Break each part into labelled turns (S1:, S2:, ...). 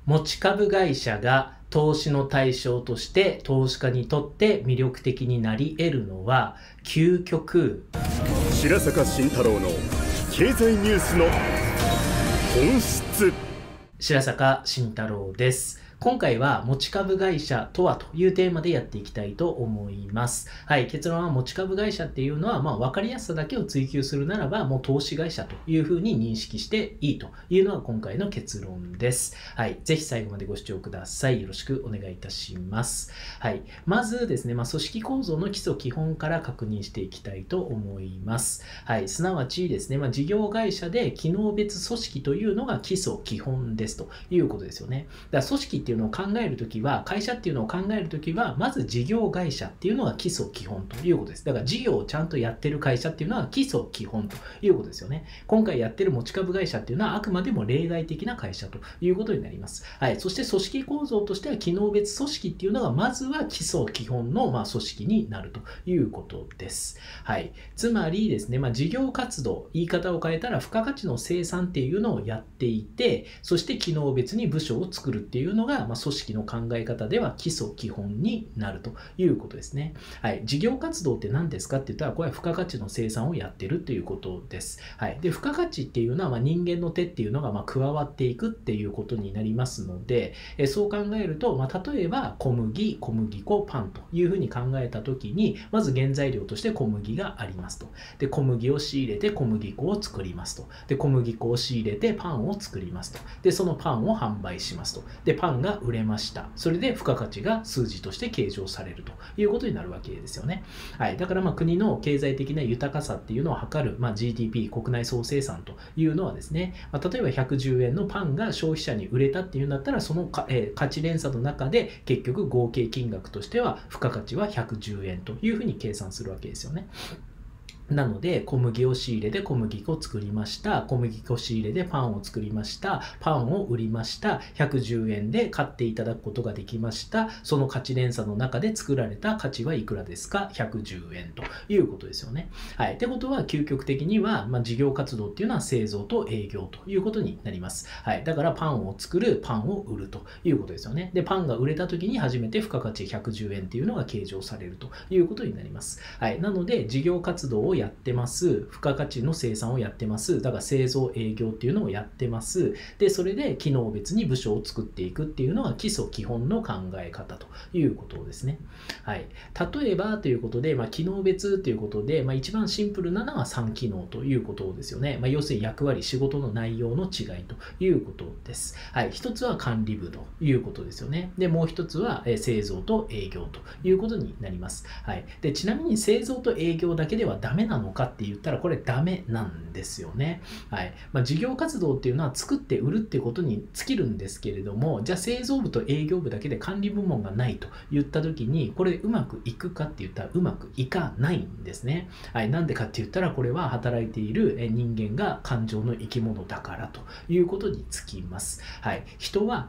S1: 持ち株会社が投資の対象として投資家にとって魅力的になり得るのは、究極
S2: 白坂慎太郎の経済ニュースの本質。
S1: 白坂慎太郎です。今回は持ち株会社とはというテーマでやっていきたいと思います。はい、結論は持ち株会社っていうのは、分かりやすさだけを追求するならば、もう投資会社というふうに認識していいというのが今回の結論です。はい、ぜひ最後までご視聴ください。よろしくお願いいたします。はい、まずですね、組織構造の基礎基本から確認していきたいと思います。はい、すなわちですね、事業会社で機能別組織というのが基礎基本ですということですよね。だから組織っていうのを考えるときは、会社っていうのを考えるときは、まず事業会社っていうのが基礎基本ということです。だから事業をちゃんとやってる会社っていうのは基礎基本ということですよね。今回やってる持ち株会社っていうのはあくまでも例外的な会社ということになります。はい。そして組織構造としては機能別組織っていうのがまずは基礎基本の組織になるということです。はい。つまりですね、事業活動、言い方を変えたら付加価値の生産っていうのをやっていて、そして機能別に部署を作るっていうのが、組織の考え方では基礎基本になるということですね。はい。事業活動って何ですかって言ったら、これは付加価値の生産をやってるということです。はい。で、付加価値っていうのは、人間の手っていうのが加わっていくっていうことになりますので、そう考えると、例えば小麦、小麦粉、パンというふうに考えたときに、まず原材料として小麦がありますと。で、小麦を仕入れて小麦粉を作りますと。で、小麦粉を仕入れてパンを作りますと。で、そのパンを販売しますと。で、パンが売れました。それで付加価値が数字として計上されるということになるわけですよね。はい。だから国の経済的な豊かさっていうのを測る、GDP、国内総生産というのはですね、例えば110円のパンが消費者に売れたっていうんだったら、その価値連鎖の中で結局合計金額としては付加価値は110円というふうに計算するわけですよね。なので、小麦を仕入れて小麦粉を作りました。小麦粉仕入れでパンを作りました。パンを売りました。110円で買っていただくことができました。その価値連鎖の中で作られた価値はいくらですか ?110 円ということですよね。はい。ってことは、究極的には、事業活動っていうのは製造と営業ということになります。はい。だからパンを作る、パンを売るということですよね。で、パンが売れた時に初めて付加価値110円っていうのが計上されるということになります。はい。なので、事業活動をやってます。付加価値の生産をやってます。だから製造営業っていうのをやってます。で、それで機能別に部署を作っていくっていうのが基礎基本の考え方ということですね。はい。例えばということで、機能別ということで、一番シンプルなのは3機能ということですよね。要するに役割、仕事の内容の違いということです。はい。一つは管理部ということですよね。で、もう一つは製造と営業ということになります。はい。で、ちなみに製造と営業だけではダメなのかって言ったらこれダメなんですよね。はい。事業活動っていうのは作って売るっていうことに尽きるんですけれども、じゃあ製造部と営業部だけで管理部門がないと言った時に、これうまくいくかって言ったらうまくいかないんですね。はい。なんでかって言ったらこれは働いている人間が感情の生き物だからということにつきます。はい。人は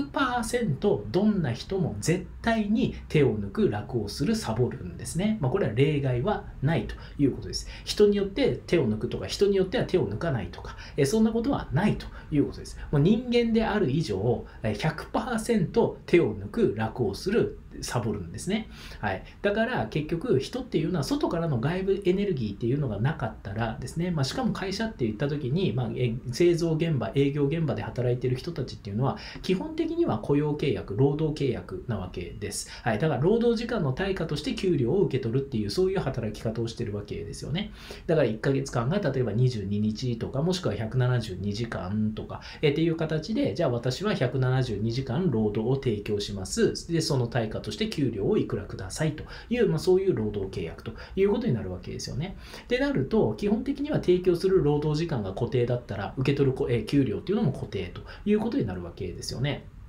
S1: 100% どんな人も絶対に手を抜く、楽をする、サボるんですね。これは例外はないということです。人によって手を抜くとか、人によっては手を抜かないとか、そんなことはないということです。もう人間である以上、100% 手を抜く、楽をする、サボるんですね。はい。だから結局人っていうのは外からの外部エネルギーっていうのがなかったらですね、しかも会社って言った時に、製造現場、営業現場で働いている人たちっていうのは基本的には雇用契約、労働契約なわけです。はい。だから労働時間の対価として給料を受け取るっていうそういう働き方をしてるわけですよね。だから1ヶ月間が例えば22日とかもしくは172時間とかっていう形で、じゃあ私は172時間労働を提供します。で、その対価として給料をいくらくださいという、そういう労働契約ということになるわけですよね。でなると、基本的には提供する労働時間が固定だったら、受け取る給料っていうのも固定ということになるわけですよね。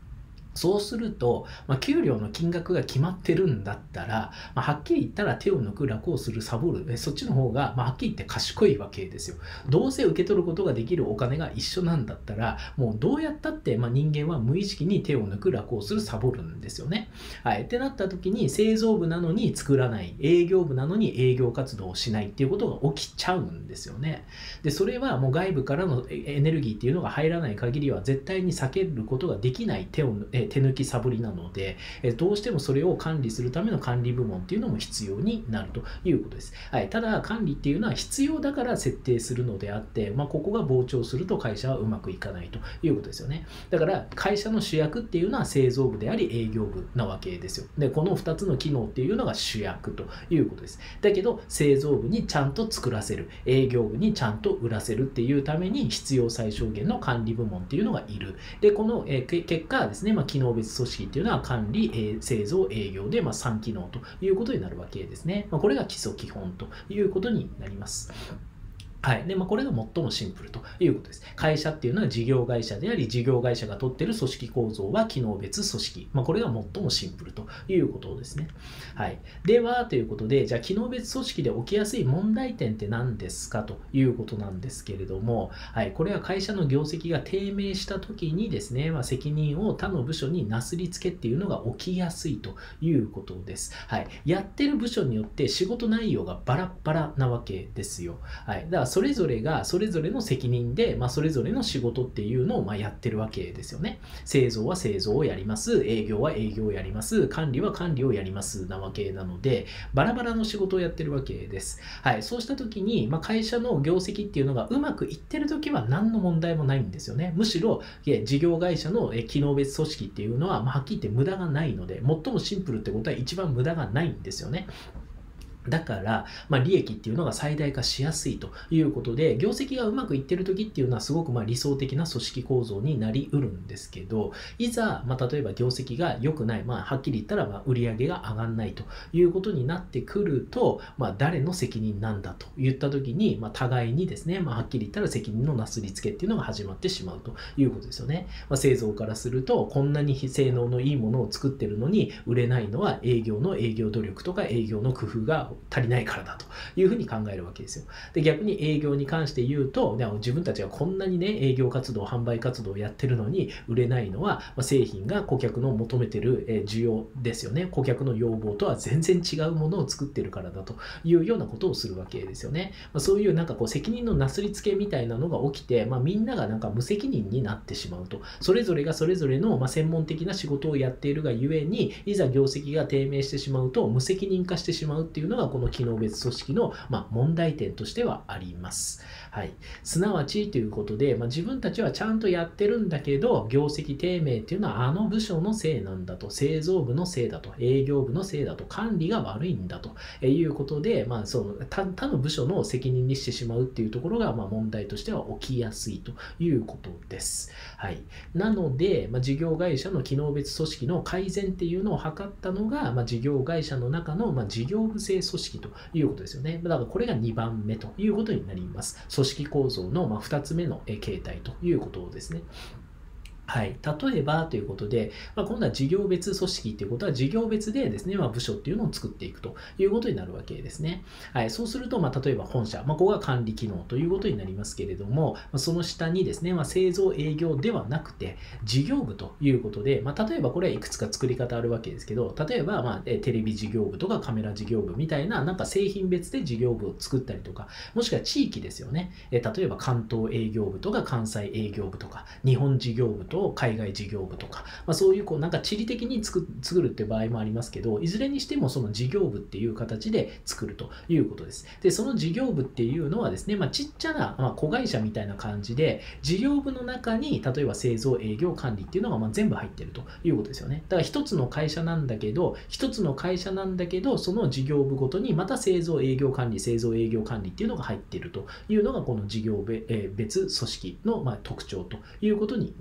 S1: そうすると、給料の金額が決まってるんだったら、はっきり言ったら手を抜く、楽をする、サボる、そっちの方が、はっきり言って賢いわけですよ。どうせ受け取ることができるお金が一緒なんだったら、もうどうやったって、人間は無意識に手を抜く、楽をする、サボるんですよね。はい。ってなった時に、製造部なのに作らない、営業部なのに営業活動をしないっていうことが起きちゃうんですよね。で、それはもう外部からのエネルギーっていうのが入らない限りは絶対に避けることができない手抜きサボりなので、どうしてもそれを管理するための管理部門っていうのも必要になるということです。はい、ただ管理っていうのは必要だから設定するのであって、ここが膨張すると会社はうまくいかないということですよね。だから会社の主役っていうのは製造部であり営業部なわけですよ。で、この2つの機能っていうのが主役ということです。だけど製造部にちゃんと作らせる、営業部にちゃんと売らせるっていうために必要最小限の管理部門っていうのがいる。で、この結果ですね、機能別組織っていうのは管理、製造、営業で3機能ということになるわけですね。これが基礎基本ということになります。はい。で、これが最もシンプルということです。会社っていうのは事業会社であり、事業会社が取っている組織構造は機能別組織。これが最もシンプルということですね。はい。では、ということで、じゃあ機能別組織で起きやすい問題点って何ですかということなんですけれども、はい。これは会社の業績が低迷した時にですね、責任を他の部署になすりつけっていうのが起きやすいということです。はい。やってる部署によって仕事内容がバラバラなわけですよ。はい。だからそれぞれがそれぞれの責任で、それぞれの仕事っていうのをやってるわけですよね。製造は製造をやります。営業は営業をやります。管理は管理をやりますなわけなので、バラバラの仕事をやってるわけです。はい。そうした時に、会社の業績っていうのがうまくいってる時は何の問題もないんですよね。むしろ、事業会社の機能別組織っていうのは、はっきり言って無駄がないので、最もシンプルってことは一番無駄がないんですよね。だから、利益っていうのが最大化しやすいということで、業績がうまくいってる時っていうのはすごく理想的な組織構造になりうるんですけど、いざ、例えば業績が良くない、はっきり言ったら、売上が上がんないということになってくると、誰の責任なんだと言った時に、互いにですね、はっきり言ったら責任のなすりつけっていうのが始まってしまうということですよね。製造からすると、こんなに性能のいいものを作ってるのに、売れないのは営業の営業努力とか営業の工夫が足りないからだというふうに考えるわけですよ。で、逆に営業に関して言うと、自分たちがこんなにね、営業活動、販売活動をやってるのに売れないのは、製品が顧客の求めてる需要ですよね。顧客の要望とは全然違うものを作ってるからだというようなことをするわけですよね。そういう責任のなすりつけみたいなのが起きて、みんなが無責任になってしまうと。それぞれがそれぞれの専門的な仕事をやっているがゆえに、いざ業績が低迷してしまうと無責任化してしまうっていうのがこの機能別組織の問題点としてはあります。はい。すなわちということで、自分たちはちゃんとやってるんだけど、業績低迷っていうのはあの部署のせいなんだと、製造部のせいだと、営業部のせいだと、管理が悪いんだということで、他の部署の責任にしてしまうっていうところが、問題としては起きやすいということです。はい。なので、事業会社の機能別組織の改善っていうのを図ったのが、事業会社の中の、事業部制組織ということですよね。だからこれが2番目ということになります。組織構造の2つ目の形態ということですね。はい。例えばということで、今度は事業別組織ということは事業別でですね、部署っていうのを作っていくということになるわけですね。はい。そうすると、例えば本社、ここが管理機能ということになりますけれども、その下にですね、製造営業ではなくて、事業部ということで、例えばこれはいくつか作り方あるわけですけど、例えば、テレビ事業部とかカメラ事業部みたいな、製品別で事業部を作ったりとか、もしくは地域ですよね。例えば関東営業部とか関西営業部とか、日本事業部と海外事業部とか、そういう地理的に作るっていう場合もありますけど、いずれにしてもその事業部っていう形で作るということです。で、その事業部っていうのはですね、ちっちゃな、子会社みたいな感じで、事業部の中に例えば製造、営業、管理っていうのが全部入ってるということですよね。だから一つの会社なんだけど、その事業部ごとにまた製造、営業、管理、製造、営業、管理っていうのが入っているというのがこの事業別組織の特徴ということになります。 。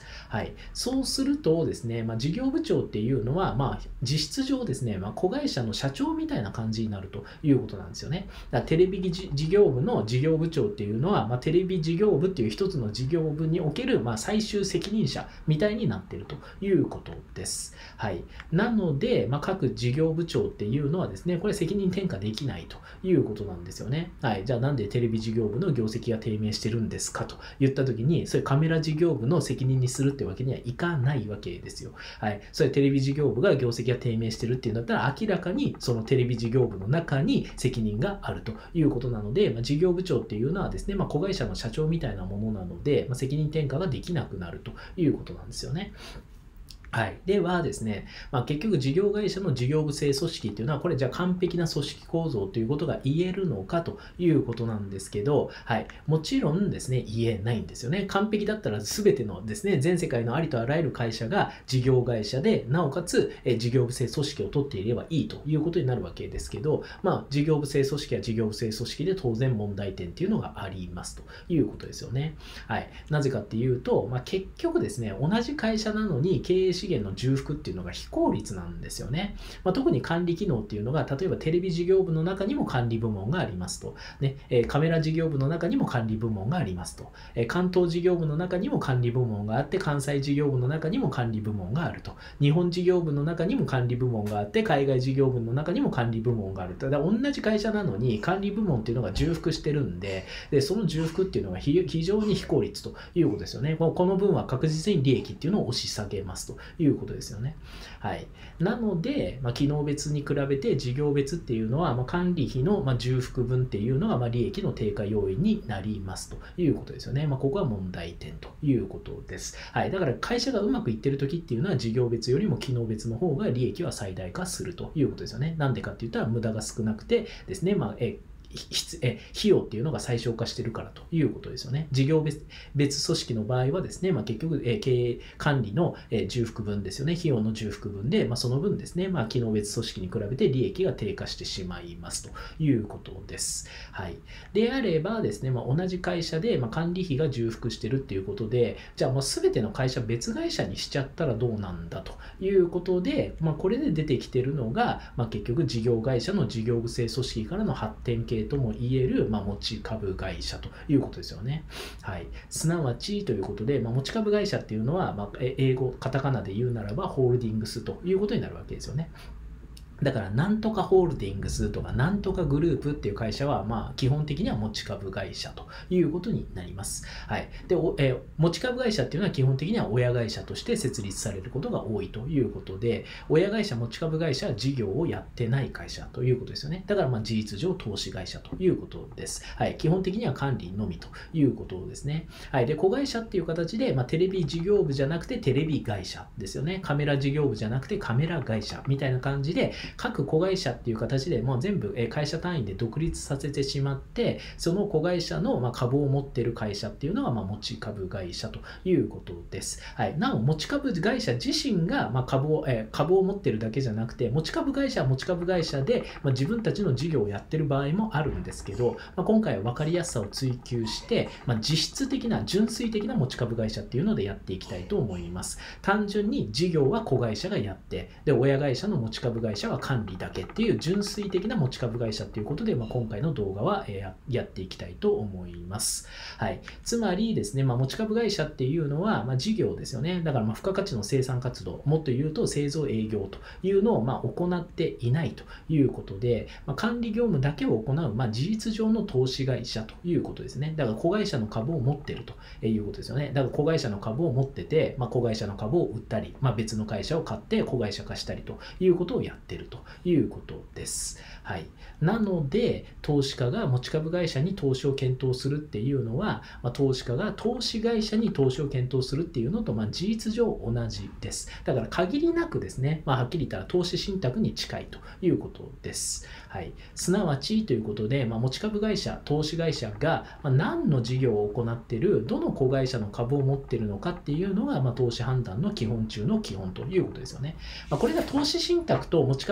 S1: はい。そうするとですね、事業部長っていうのは、実質上ですね、子会社の社長みたいな感じになるということなんですよね。だからテレビ事業部の事業部長っていうのは、テレビ事業部っていう一つの事業部における、最終責任者みたいになっているということです。はい。なので、各事業部長っていうのはですね、これ責任転嫁できないということなんですよね。はい。じゃあなんでテレビ事業部の業績が低迷してるんですかと言ったときに、それカメラ事業部の責任にするってわけにはいかないわけですよ。はい。それテレビ事業部が業績が低迷してるっていうんだったら、明らかにそのテレビ事業部の中に責任があるということなので、事業部長っていうのはですね、子会社の社長みたいなものなので、責任転嫁ができなくなるということなんですよね。はい。ではですね、結局事業会社の事業部制組織っていうのは、これじゃあ完璧な組織構造ということが言えるのかということなんですけど、はい。もちろんですね、言えないんですよね。完璧だったら全てのですね、全世界のありとあらゆる会社が事業会社で、なおかつ事業部制組織を取っていればいいということになるわけですけど、事業部制組織は事業部制組織で当然問題点っていうのがありますということですよね。はい。なぜかっていうと、結局ですね、同じ会社なのに経営資源の重複っていうのが非効率なんですよね。特に管理機能っていうのが、例えばテレビ事業部の中にも管理部門がありますと。ね、カメラ事業部の中にも管理部門がありますと。関東事業部の中にも管理部門があって、関西事業部の中にも管理部門があると。日本事業部の中にも管理部門があって、海外事業部の中にも管理部門があると。だから同じ会社なのに管理部門っていうのが重複してるんで、その重複っていうのが非常に非効率ということですよね。この分は確実に利益っていうのを押し下げますということですよね。はい。なので、機能別に比べて事業別っていうのは、管理費の重複分っていうのが、利益の低下要因になりますということですよね。ここは問題点ということです。はい。だから会社がうまくいってる時っていうのは事業別よりも機能別の方が利益は最大化するということですよね。なんでかって言ったら無駄が少なくてですね、費用っていうのが最小化しているからということですよね。事業別組織の場合はですね、結局、経営管理の重複分ですよね。費用の重複分で、その分ですね、機能別組織に比べて利益が低下してしまいますということです。はい。であればですね、同じ会社で、管理費が重複してるっていうことで、じゃあもう全ての会社別会社にしちゃったらどうなんだということで、これで出てきてるのが、結局事業会社の事業部制組織からの発展系とも言える、持ち株会社ということですよね。はい。すなわちということで、持ち株会社っていうのは、英語、カタカナで言うならば、ホールディングスということになるわけですよね。だから、なんとかホールディングスとか、なんとかグループっていう会社は、基本的には持ち株会社ということになります。はい。で、持ち株会社っていうのは基本的には親会社として設立されることが多いということで、親会社、持ち株会社は事業をやってない会社ということですよね。だから、事実上投資会社ということです。はい。基本的には管理のみということですね。はい。で、子会社っていう形で、テレビ事業部じゃなくてテレビ会社ですよね。カメラ事業部じゃなくてカメラ会社みたいな感じで、各子会社っていう形でもう全部会社単位で独立させてしまって、その子会社の株を持っている会社っていうのが持ち株会社ということです。はい。なお、持ち株会社自身が株を持っているだけじゃなくて、持ち株会社は持ち株会社で自分たちの事業をやってる場合もあるんですけど、今回は分かりやすさを追求して、実質的な純粋的な持ち株会社っていうのでやっていきたいと思います。単純に事業は子会社がやって、で、親会社の持ち株会社は管理だけっていう純粋的な持ち株会社っていうことで、今回の動画はやっていきたいと思います。はい。つまりですね、持ち株会社っていうのは、事業ですよね。だから付加価値の生産活動、もっと言うと製造営業というのを行っていないということで、管理業務だけを行う、事実上の投資会社ということですね。だから子会社の株を持っているということですよね。だから子会社の株を持ってて、子会社の株を売ったり、別の会社を買って子会社化したりということをやっているということです。はい。なので、投資家が持ち株会社に投資を検討するっていうのは、投資家が投資会社に投資を検討するっていうのと、事実上同じです。だから限りなくですね、はっきり言ったら投資信託に近いということです。はい。すなわちということで、持ち株会社、投資会社が何の事業を行っている、どの子会社の株を持っているのかっていうのが、投資判断の基本中の基本ということですよね。これが投資信託と持ち株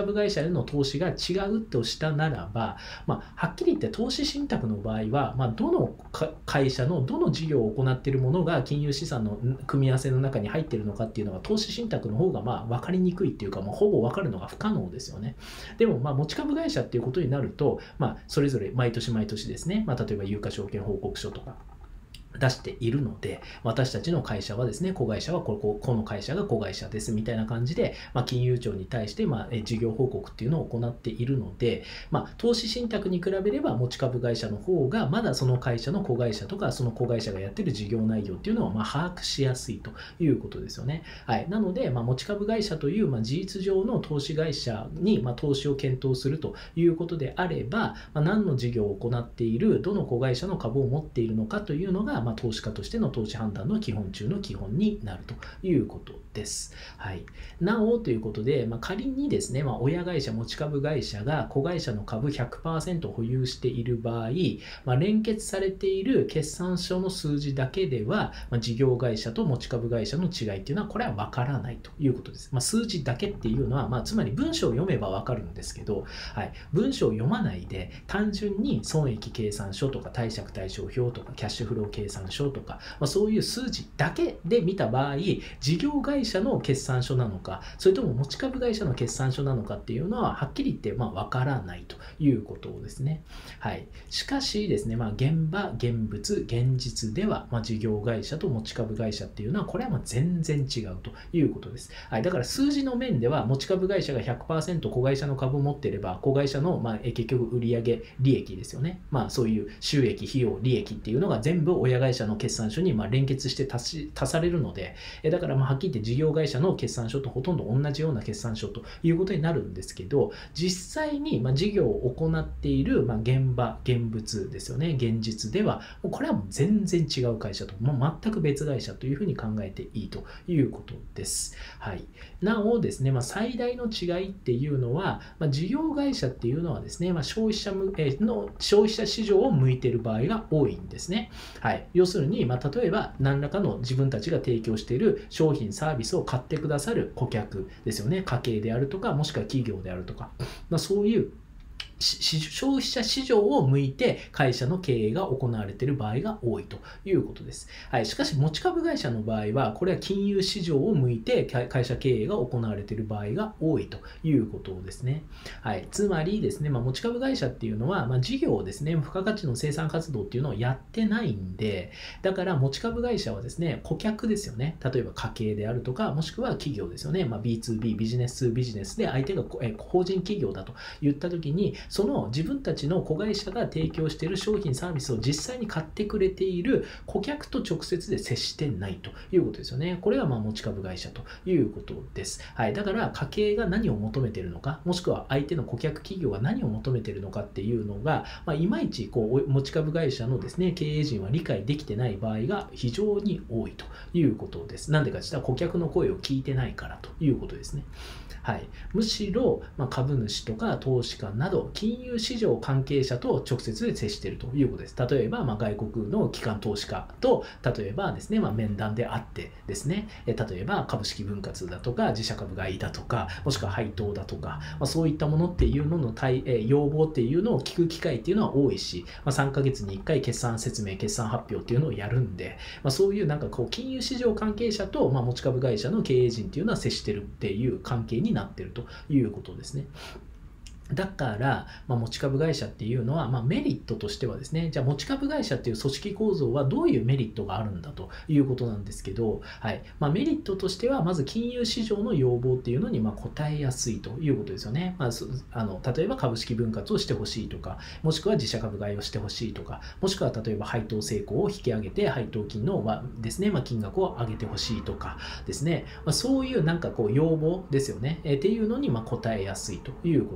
S1: 株会社への投資が違うとしたならば、はっきり言って投資信託の場合は、どの会社のどの事業を行っているものが金融資産の組み合わせの中に入っているのかっていうのが投資信託の方が分かりにくいっていうか、ほぼ分かるのが不可能ですよね。でも持ち株会社っていうことになると、それぞれ毎年毎年ですね、例えば有価証券報告書とか出しているので、私たちの会社はですね、子会社はこの会社が子会社ですみたいな感じで、金融庁に対して事業報告っていうのを行っているので、投資信託に比べれば持ち株会社の方がまだその会社の子会社とかその子会社がやっている事業内容っていうのを把握しやすいということですよね。はい、なので、持ち株会社という事実上の投資会社に投資を検討するということであれば、何の事業を行っている、どの子会社の株を持っているのかというのが、投資家としての投資判断の基本中の基本になるということです。はい、なおということで、仮にですね、親会社、持ち株会社が子会社の株 100% 保有している場合、連結されている決算書の数字だけでは、事業会社と持ち株会社の違いっていうのはこれは分からないということです。数字だけっていうのは、つまり文章を読めば分かるんですけど、はい、文章を読まないで単純に損益計算書とか貸借対照表とかキャッシュフロー計算書とか、そういう数字だけで見た場合、事業会社の決算書なのか、それとも持ち株会社の決算書なのかっていうのははっきり言って分からないということですね。はい、しかしですね、現場、現物、現実では、事業会社と持ち株会社っていうのはこれは全然違うということです。はい、だから数字の面では持ち株会社が 100% 子会社の株を持っていれば、子会社の結局売上利益ですよね。そういう収益、費用、利益っていうのが全部親会社の決算書に連結して足されるので、だからはっきり言って事業会社の決算書とほとんど同じような決算書ということになるんですけど、実際に事業を行っている現場、現物ですよね、現実ではこれはもう全然違う会社と、全く別会社というふうに考えていいということです。はい、なおですね、最大の違いっていうのは、事業会社っていうのはですね、消費者市場を向いている場合が多いんですね。はい、要するに、例えば何らかの自分たちが提供している商品サービスを買ってくださる顧客ですよね。家計であるとか、もしくは企業であるとか、そういう消費者市場を向いて会社の経営が行われている場合が多いということです。はい、しかし持ち株会社の場合はこれは金融市場を向いて会社経営が行われている場合が多いということですね。はい、つまりですね、持ち株会社っていうのは、事業をですね、付加価値の生産活動っていうのをやってないんで、だから持ち株会社はですね、顧客ですよね。例えば家計であるとか、もしくは企業ですよね。B2B、ビジネス2ビジネスで相手が法人企業だと言ったときに、その自分たちの子会社が提供している商品サービスを実際に買ってくれている顧客と直接で接してないということですよね。これが持ち株会社ということです。はい、だから家計が何を求めているのか、もしくは相手の顧客企業が何を求めているのかっていうのが、いまいち持ち株会社のですね、経営陣は理解できてない場合が非常に多いということです。なんでかというと顧客の声を聞いてないからということですね。はい、むしろ、株主とか投資家など金融市場関係者と直接で接しているということです。例えば、外国の機関投資家と例えばですね、面談であってですね、例えば株式分割だとか自社株買いだとか、もしくは配当だとか、そういったものっていうのの要望っていうのを聞く機会っていうのは多いし、3ヶ月に1回決算説明、決算発表っていうのをやるんで、そういう金融市場関係者と、持ち株会社の経営陣っていうのは接してるっていう関係になっているということですね。だから、持ち株会社っていうのは、メリットとしてはですね、じゃあ持ち株会社っていう組織構造はどういうメリットがあるんだということなんですけど、はい、メリットとしては、まず金融市場の要望っていうのに応えやすいということですよね。例えば株式分割をしてほしいとか、もしくは自社株買いをしてほしいとか、もしくは例えば配当成功を引き上げて、配当金のですね、金額を上げてほしいとかですね、そういう要望ですよね、っていうのに応えやすいということです。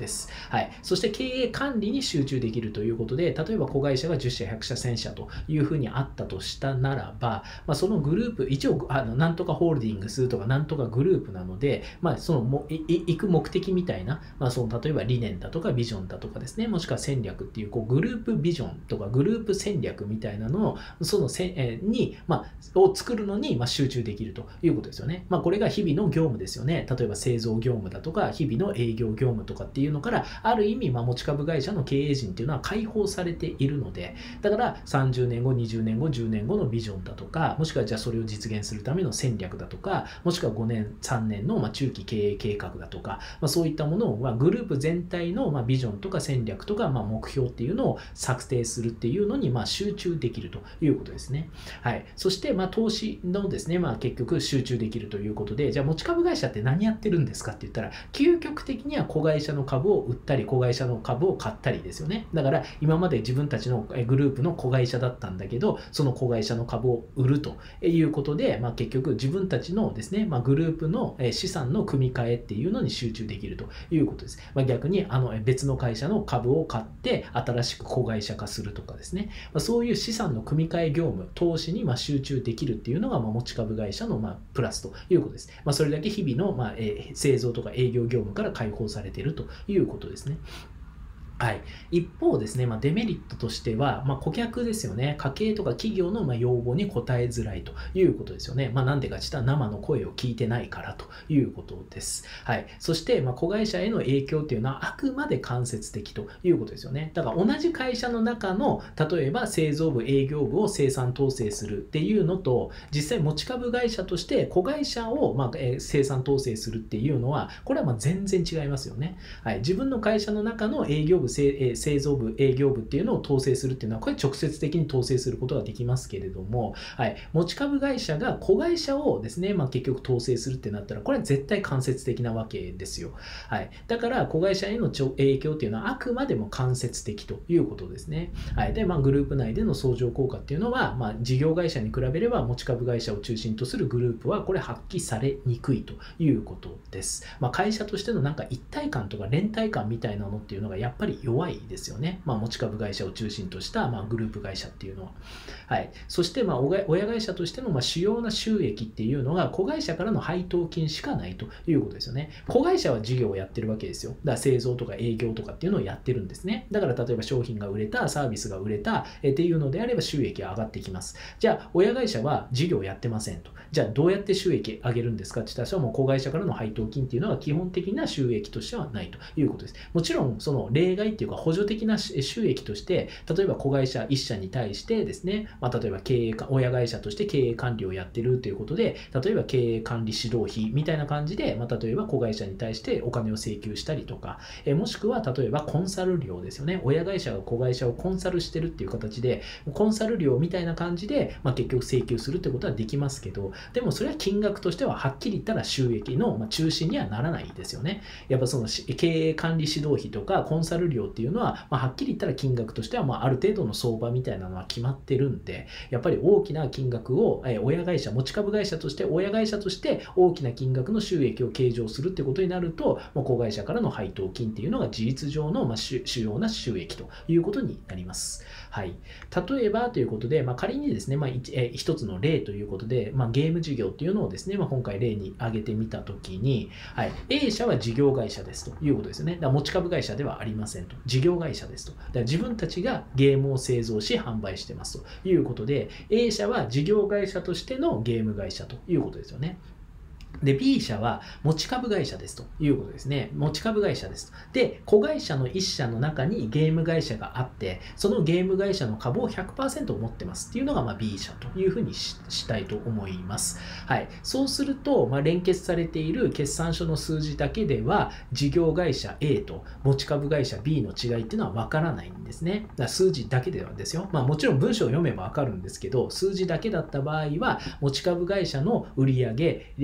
S1: です。はい。そして経営管理に集中できるということで、例えば子会社が10社、100社、1000社というふうにあったとしたならば、そのグループ、一応、なんとかホールディングスとかなんとかグループなので、その行く目的みたいな、その例えば理念だとかビジョンだとかですね、もしくは戦略っていう、グループビジョンとかグループ戦略みたいなのを、を作るのに、集中できるということですよね。これが日々の業務ですよね。例えば製造業務だとか、日々の営業業務とかっていうのから、ある意味、持ち株会社の経営陣っていうのは解放されているので、だから30年後、20年後、10年後のビジョンだとか、もしくはじゃあそれを実現するための戦略だとか、もしくは5年、3年の中期経営計画だとか、そういったものをグループ全体のビジョンとか戦略とか目標っていうのを策定するっていうのに集中できるということですね。はい。そして投資のですね、結局集中できるということで、じゃあ持ち株会社って何やってるんですかって言ったら、究極的には子会社の株を売ったり、子会社の株を買ったりですよね。だから今まで自分たちのグループの子会社だったんだけど、その子会社の株を売るということで、結局自分たちのですね、グループの資産の組み替えっていうのに集中できるということです。逆に別の会社の株を買って新しく子会社化するとかですね、そういう資産の組み替え業務、投資に集中できるっていうのが持ち株会社のプラスということです。それだけ日々の製造とか営業業務から解放されているということですね。はい、一方ですね、デメリットとしては、顧客ですよね、家計とか企業の要望に応えづらいということですよね。なんでかって言ったら生の声を聞いてないからということです。はい、そして、子会社への影響というのはあくまで間接的ということですよね。だから同じ会社の中の、例えば製造部、営業部を生産統制するっていうのと、実際持ち株会社として子会社を生産統制するっていうのは、これは全然違いますよね。はい、自分の会社の中の営業部、製造部、営業部っていうのを統制するっていうのは、これ直接的に統制することができますけれども、はい、持ち株会社が子会社をですね、結局統制するってなったら、これは絶対間接的なわけですよ。はい、だから子会社への影響っていうのはあくまでも間接的ということですね。はい、で、グループ内での相乗効果っていうのは、事業会社に比べれば持ち株会社を中心とするグループはこれ発揮されにくいということです。会社としての一体感とか連帯感みたいなのっていうのがやっぱり弱いですよね。持ち株会社を中心とした、グループ会社っていうのは。はい。そして、親会社としての、主要な収益っていうのが、子会社からの配当金しかないということですよね。子会社は事業をやってるわけですよ。だから製造とか営業とかっていうのをやってるんですね。だから、例えば商品が売れた、サービスが売れた、っていうのであれば収益が上がってきます。じゃあ、親会社は事業をやってませんと。じゃあ、どうやって収益上げるんですかって言ったら、もう子会社からの配当金っていうのが基本的な収益としてはないということです。もちろん、その例外っていうか補助的な収益として、例えば子会社1社に対してですね、例えば親会社として経営管理をやってるということで、例えば経営管理指導費みたいな感じで、例えば子会社に対してお金を請求したりとか、もしくは例えばコンサル料ですよね。親会社が子会社をコンサルしてるっていう形で、コンサル料みたいな感じで、結局請求するってことはできますけど、でもそれは金額としてははっきり言ったら収益の中心にはならないですよね。やっぱその経営管理指導費とかコンサル料っていうのは、はっきり言ったら金額としてはある程度の相場みたいなのは決まってるんで、やっぱり大きな金額を親会社、持ち株会社として親会社として大きな金額の収益を計上するってことになると、子会社からの配当金っていうのが事実上の主要な収益ということになります。はい、例えばということで、仮にですね、一つの例ということで、ゲーム事業っていうのをですね、今回例に挙げてみたときに、はい、A 社は事業会社ですということですよね。だから持ち株会社ではありませんと。事業会社ですと。だから自分たちがゲームを製造し販売してますということで、A 社は事業会社としてのゲーム会社ということですよね。で、B 社は持ち株会社ですということですね。持ち株会社ですと。で、子会社の1社の中にゲーム会社があって、そのゲーム会社の株を 100% 持ってますっていうのがB 社というふうにしたいと思います。はい。そうすると、連結されている決算書の数字だけでは、事業会社 A と持ち株会社 B の違いっていうのはわからないんですね。だから数字だけではですよ。もちろん文章を読めばわかるんですけど、数字だけだった場合は、持ち株会社の売上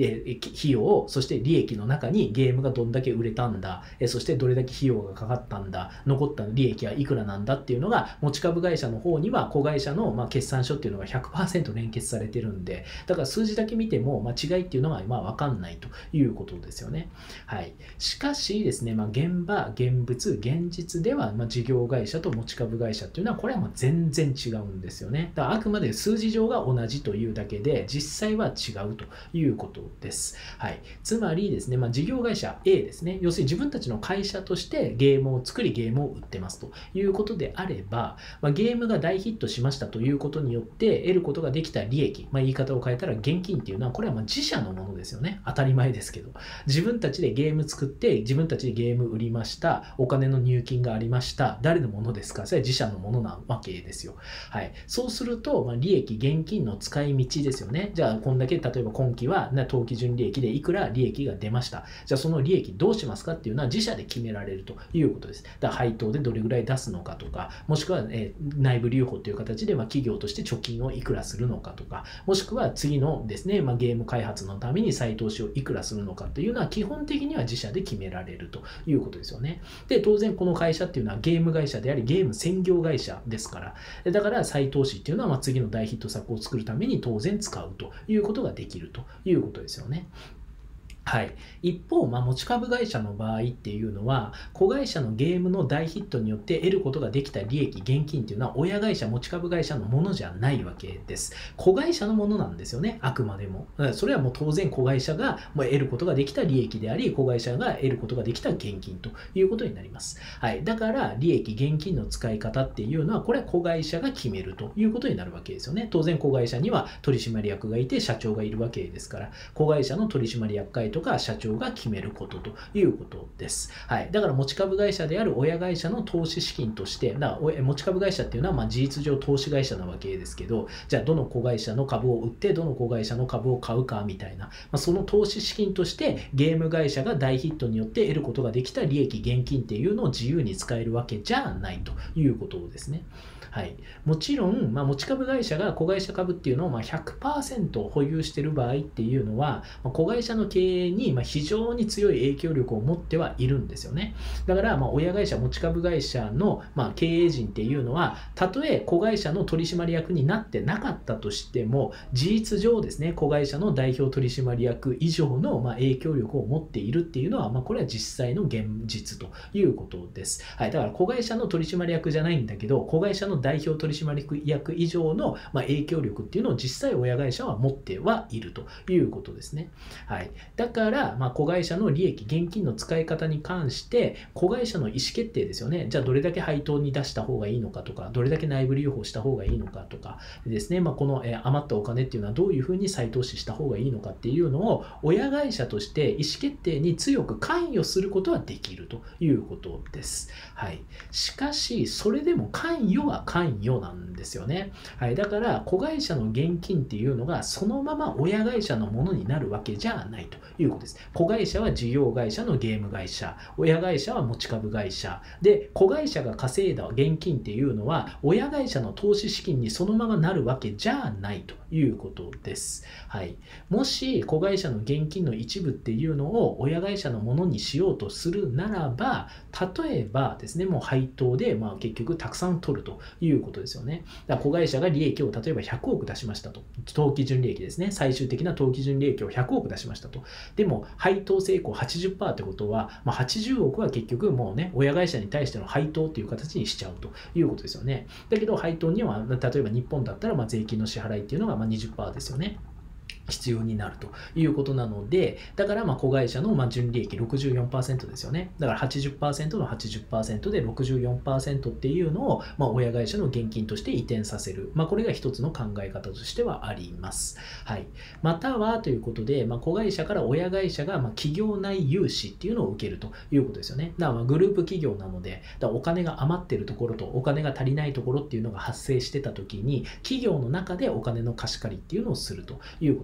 S1: 費用、そして利益の中にゲームがどんだけ売れたんだ、そしてどれだけ費用がかかったんだ、残った利益はいくらなんだっていうのが、持ち株会社の方には子会社の決算書っていうのが 100% 連結されてるんで、だから数字だけ見ても違いっていうのが分かんないということですよね。はい。しかしですね、現場、現物、現実では事業会社と持ち株会社っていうのはこれは全然違うんですよね。だからあくまで数字上が同じというだけで実際は違うということです。はい。つまりですね、事業会社 A ですね、要するに自分たちの会社としてゲームを作りゲームを売ってますということであれば、ゲームが大ヒットしましたということによって得ることができた利益、言い方を変えたら現金っていうのはこれは自社のものですよね。当たり前ですけど、自分たちでゲーム作って自分たちでゲーム売りました、お金の入金がありました、誰のものですか、それは自社のものなわけですよ。はい。そうすると、利益、現金の使い道ですよね。じゃあこんだけ例えば今期は当期純利益でいくら利益が出ました。じゃあその利益どうしますかっていうのは自社で決められるということです。だから配当でどれぐらい出すのかとか、もしくは、内部留保という形で企業として貯金をいくらするのかとか、もしくは次のですね、ゲーム開発のために再投資をいくらするのかというのは基本的には自社で決められるということですよね。で、当然この会社っていうのはゲーム会社でありゲーム専業会社ですから、だから再投資っていうのは次の大ヒット作を作るために当然使うということができるということですよね。はい。一方、持ち株会社の場合っていうのは、子会社のゲームの大ヒットによって得ることができた利益、現金っていうのは、親会社、持ち株会社のものじゃないわけです。子会社のものなんですよね、あくまでも。それはもう当然子会社が得ることができた利益であり、子会社が得ることができた現金ということになります。はい。だから、利益、現金の使い方っていうのは、これは子会社が決めるということになるわけですよね。当然、子会社には取締役がいて、社長がいるわけですから、子会社の取締役会とか社長が決めることということです。はい。だから持ち株会社である親会社の投資資金として、持ち株会社っていうのは事実上投資会社なわけですけど、じゃあどの子会社の株を売ってどの子会社の株を買うかみたいな、その投資資金としてゲーム会社が大ヒットによって得ることができた利益、現金っていうのを自由に使えるわけじゃないということですね。はい、もちろん、持ち株会社が子会社株っていうのを100% 保有している場合っていうのは、子会社の経営に非常に強い影響力を持ってはいるんですよね。だから、親会社、持ち株会社の経営陣っていうのは、たとえ子会社の取締役になってなかったとしても、事実上ですね、子会社の代表取締役以上の影響力を持っているっていうのは、これは実際の現実ということです。はい、だから子会社の取締役じゃないんだけど、子会社の代表取締役以上の影響力っていうのを実際親会社は持ってはいるということですね。はい、だから子会社の利益、現金の使い方に関して子会社の意思決定ですよね。じゃあどれだけ配当に出した方がいいのかとか、どれだけ内部留保した方がいいのかとかですね、この余ったお金っていうのはどういうふうに再投資した方がいいのかっていうのを親会社として意思決定に強く関与することはできるということです。はい、しかしそれでも関与は関与なんですよね。はい、だから子会社の現金っていうのがそのまま親会社のものになるわけじゃないということです。子会社は事業会社のゲーム会社、親会社は持ち株会社で、子会社が稼いだ現金っていうのは親会社の投資資金にそのままなるわけじゃないということです。はい、もし子会社の現金の一部っていうのを親会社のものにしようとするならば、例えばですね、もう配当で結局たくさん取るということですよね。だから子会社が利益を例えば100億出しましたと。当期純利益ですね。最終的な当期純利益を100億出しましたと。でも配当成功 80% ってことは、80億は結局もうね、親会社に対しての配当という形にしちゃうということですよね。だけど配当には、例えば日本だったら税金の支払いっていうのが20% ですよね。必要になるということなので、だから子会社の純利益 64% ですよね。だから 80% の 80% で 64% っていうのを親会社の現金として移転させる。これが一つの考え方としてはあります。はい。またはということで、子会社から親会社が企業内融資っていうのを受けるということですよね。だからグループ企業なので、お金が余ってるところとお金が足りないところっていうのが発生してた時に、企業の中でお金の貸し借りっていうのをするということです。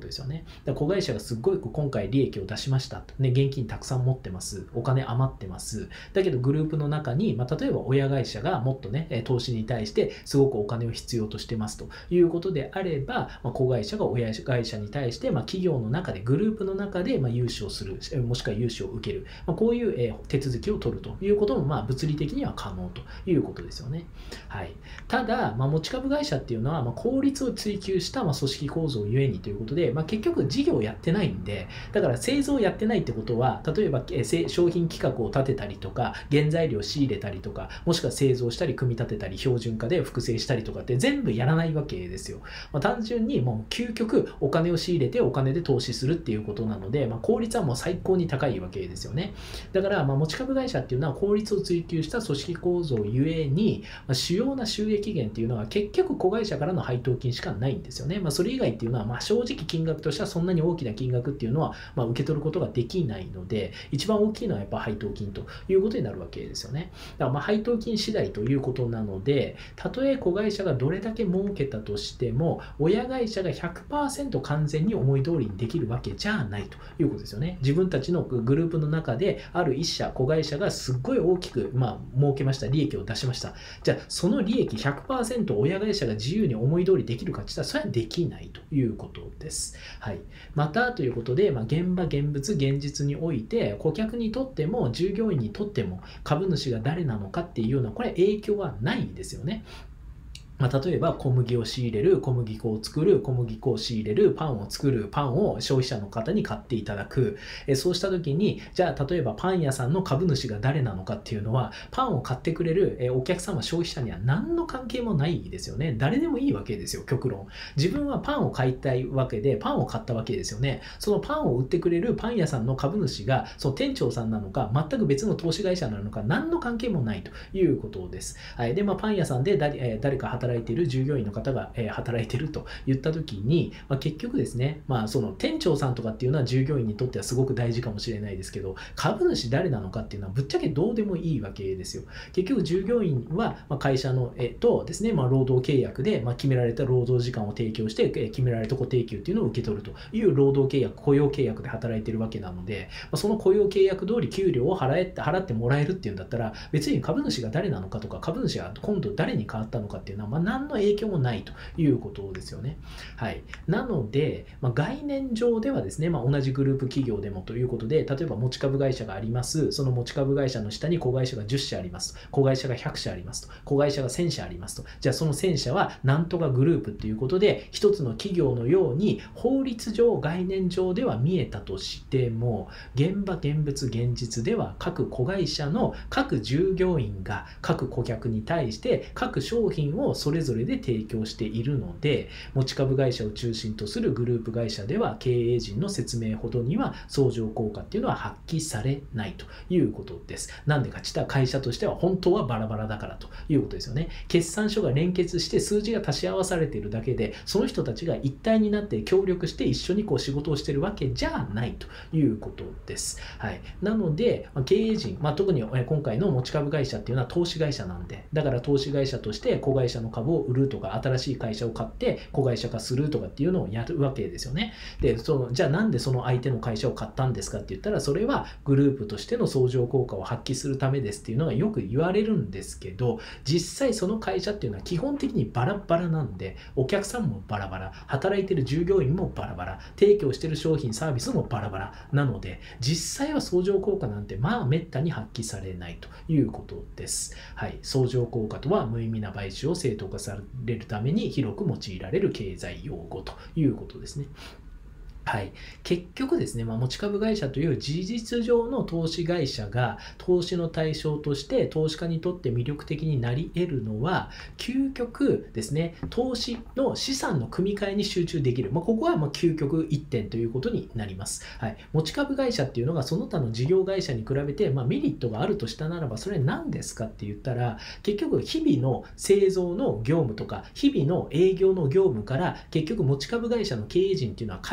S1: ですよね。だから子会社がすっごい今回利益を出しましたと、ね、現金たくさん持ってます、お金余ってます、だけどグループの中に、例えば親会社がもっとね投資に対してすごくお金を必要としてますということであれば、子会社が親会社に対して、企業の中でグループの中で融資をする、もしくは融資を受ける、こういう手続きを取るということも物理的には可能ということですよね。はい、ただ、持ち株会社っていうのは、効率を追求した組織構造ゆえにということで、結局事業をやってないんで、だから製造をやってないってことは、例えば商品企画を立てたりとか、原材料を仕入れたりとか、もしくは製造したり組み立てたり標準化で複製したりとかって全部やらないわけですよ。単純にもう究極お金を仕入れてお金で投資するっていうことなので、効率はもう最高に高いわけですよね。だから持ち株会社っていうのは効率を追求した組織構造ゆえに、主要な収益源っていうのは結局子会社からの配当金しかないんですよね。それ以外っていうのは正直金額としてはそんなに大きな金額っていうのは受け取ることができないので、一番大きいのはやっぱ配当金ということになるわけですよね。だから配当金次第ということなので、たとえ子会社がどれだけ儲けたとしても、親会社が 100% 完全に思い通りにできるわけじゃないということですよね。自分たちのグループの中である一社、子会社がすっごい大きく儲けました、利益を出しました。じゃあその利益 100% 親会社が自由に思い通りできるかって言ったらそれはできないということです。はい、またということで、現場現物現実において顧客にとっても従業員にとっても株主が誰なのかっていうようなこれ影響はないですよね。例えば小麦を仕入れる、小麦粉を作る、小麦粉を仕入れる、パンを作る、パンを消費者の方に買っていただく。そうした時に、じゃあ例えばパン屋さんの株主が誰なのかっていうのは、パンを買ってくれるお客様、消費者には何の関係もないですよね。誰でもいいわけですよ、極論。自分はパンを買いたいわけで、パンを買ったわけですよね。そのパンを売ってくれるパン屋さんの株主が、その店長さんなのか、全く別の投資会社なのか、何の関係もないということです。はい。で、パン屋さんで誰か働いている従業員の方が働いていると言った時に、結局ですね、その店長さんとかっていうのは従業員にとってはすごく大事かもしれないですけど、株主誰なのかっていうのはぶっちゃけどうでもいいわけですよ。結局従業員は会社のとですね、労働契約で決められた労働時間を提供して決められた固定給っていうのを受け取るという労働契約、雇用契約で働いているわけなので、その雇用契約通り給料を払ってもらえるっていうんだったら、別に株主が誰なのかとか、株主が今度誰に変わったのかっていうのは何の影響もないということですよね。はい。なので、概念上ではですね、同じグループ企業でもということで、例えば持ち株会社があります。その持ち株会社の下に子会社が10社あります。子会社が100社ありますと。子会社が1000社ありますと。じゃあその1000社はなんとかグループということで、一つの企業のように法律上、概念上では見えたとしても、現場、現物、現実では各子会社の各従業員が各顧客に対して各商品をそれぞれで提供しているので、持ち株会社を中心とするグループ会社では経営陣の説明ほどには相乗効果っていうのは発揮されないということです。なんでかって言ったら会社としては本当はバラバラだからということですよね。決算書が連結して数字が足し合わされているだけで、その人たちが一体になって協力して一緒に仕事をしているわけじゃないということです。はい。なので経営陣、特に今回の持ち株会社っていうのは投資会社なんで、だから投資会社として子会社の株を売るとか、新しい会社を買って子会社化するとかっていうのをやるわけですよね。で、じゃあなんでその相手の会社を買ったんですかって言ったら、それはグループとしての相乗効果を発揮するためですっていうのがよく言われるんですけど、実際その会社っていうのは基本的にバラバラなんで、お客さんもバラバラ、働いてる従業員もバラバラ、提供してる商品サービスもバラバラなので、実際は相乗効果なんてめったに発揮されないということです。はい。相乗効果とは無意味な買収を正当化されるために広く用いられる経済用語ということですね。はい、結局ですね、持ち株会社という事実上の投資会社が投資の対象として投資家にとって魅力的になり得るのは、究極ですね、投資の資産の組み換えに集中できる。ここは究極一点ということになります。はい、持ち株会社っていうのがその他の事業会社に比べて、メリットがあるとしたならば、それ何ですかって言ったら、結局日々の製造の業務とか、日々の営業の業務から、結局持ち株会社の経営陣っていうのは解放さ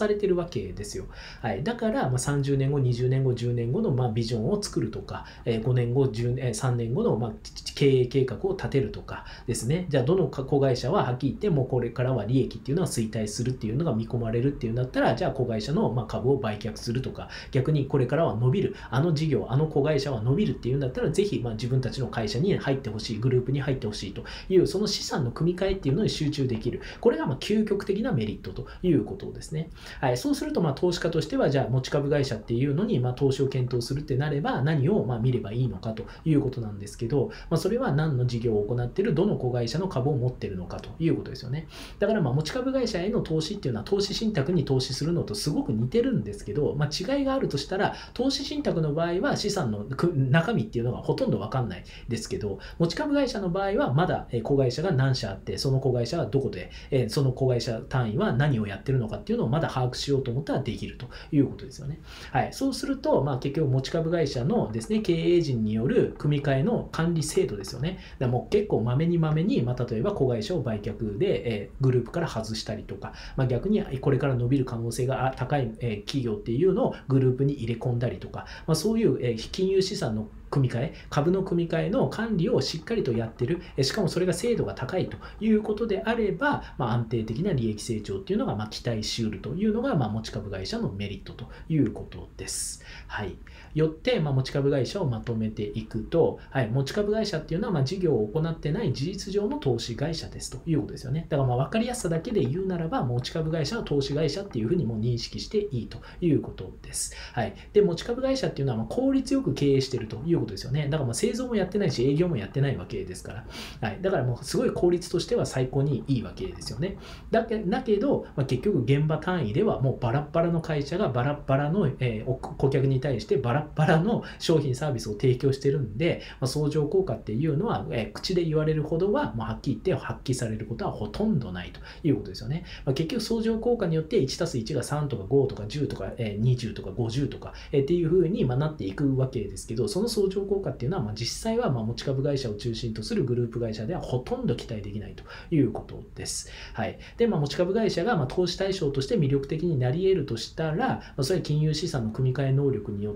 S1: されてるわけですよ。はい、だから、30年後、20年後、10年後のビジョンを作るとか、5年後、3年後の経営計画を立てるとかですね。じゃあ、どの子会社ははっきり言って、もうこれからは利益っていうのは衰退するっていうのが見込まれるっていうんだったら、じゃあ子会社の株を売却するとか、逆にこれからは伸びる、あの事業、あの子会社は伸びるっていうんだったら、ぜひ自分たちの会社に入ってほしい、グループに入ってほしいという、その資産の組み替えっていうのに集中できる。これが究極的なメリットということですね。はい、そうすると、投資家としては、じゃあ持ち株会社っていうのに投資を検討するってなれば、何を見ればいいのかということなんですけど、それは何の事業を行っている、どの子会社の株を持っているのかということですよね。だから持ち株会社への投資っていうのは、投資信託に投資するのとすごく似てるんですけど、違いがあるとしたら、投資信託の場合は資産の中身っていうのがほとんど分かんないですけど、持ち株会社の場合はまだ子会社が何社あって、その子会社はどこで、その子会社単位は何をやってるのかっていうのをまだ把握しようと思ったらできるということですよね。はい、そうすると、結局持ち株会社のですね、経営陣による組み替えの管理制度ですよね。だからもう結構まめに例えば子会社を売却で、グループから外したりとか、逆にこれから伸びる可能性が高い、企業っていうのをグループに入れ込んだりとか、そういう、金融資産の組み替え、株の組み替えの管理をしっかりとやってる、しかもそれが精度が高いということであれば、安定的な利益成長っていうのが期待しうるというのが、持ち株会社のメリットということです。はい。よって、持ち株会社をまとめていくと、はい、持ち株会社っていうのは、事業を行ってない事実上の投資会社ですということですよね。だから分かりやすさだけで言うならば、持ち株会社は投資会社っていうふうにも認識していいということです。はい。で、持ち株会社っていうのは、効率よく経営しているということですよね。だから製造もやってないし、営業もやってないわけですから。はい。だからすごい効率としては最高にいいわけですよね。だけど、結局現場単位ではもうバラッバラの会社がバラッバラの、顧客に対してバラッバラの商品サービスを提供してるんで、相乗効果っていうのは、口で言われるほどは、はっきり言って発揮されることはほとんどないということですよね。結局相乗効果によって 1+1 が3とか5とか10とか20とか50とかっていう風になっていくわけですけど、その相乗効果っていうのは実際は持ち株会社を中心とするグループ会社ではほとんど期待できないということです。はい。で、持ち株会社が投資対象として魅力的になり得るとしたら、それは金融資産の組み替え能力によって、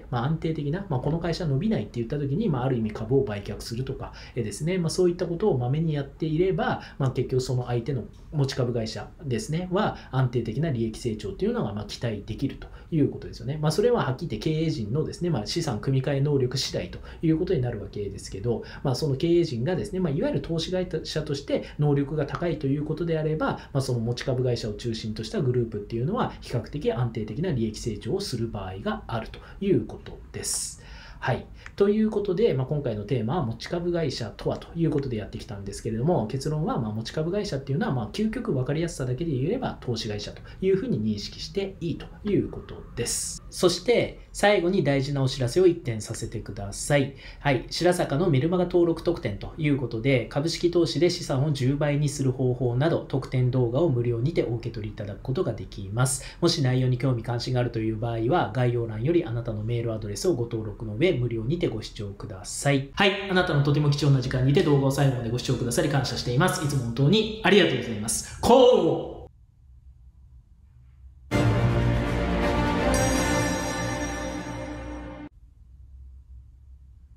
S1: 安定的な、この会社伸びないって言った時に、ある意味株を売却するとかですね、そういったことをまめにやっていれば、結局その相手の持ち株会社ですね、は安定的な利益成長というのが期待できるということですよね。それははっきり言って経営陣のですね、資産組み替え能力次第ということになるわけですけど、その経営陣がですね、いわゆる投資会社として能力が高いということであれば、その持ち株会社を中心としたグループっていうのは比較的安定的な利益成長をする場合があるということです。はい。ということで、今回のテーマは持ち株会社とはということでやってきたんですけれども、結論は持ち株会社っていうのは究極分かりやすさだけで言えば投資会社というふうに認識していいということです。そして最後に大事なお知らせを1点させてください。はい。白坂のメルマガ登録特典ということで、株式投資で資産を10倍にする方法など特典動画を無料にてお受け取りいただくことができます。もし内容に興味関心があるという場合は、概要欄よりあなたのメールアドレスをご登録の上、無料にてご視聴ください。はい。あなたのとても貴重な時間にて動画を最後までご視聴くださり感謝しています。いつも本当にありがとうございます。こう